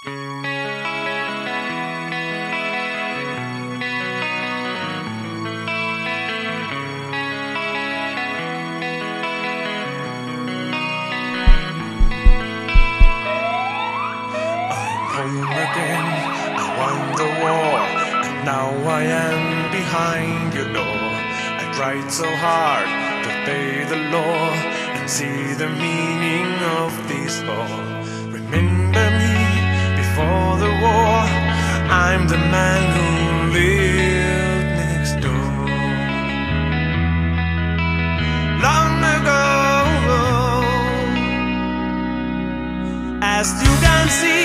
Home again, I won the war, and now I am behind your door. I tried so hard to obey the law and see the meaning of this all. Remember me before the war, I'm the man who lived next door. Long ago, as you can see,